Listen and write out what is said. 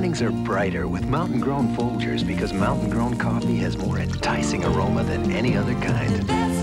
mornings are brighter with mountain-grown Folgers because mountain-grown coffee has more enticing aroma than any other kind.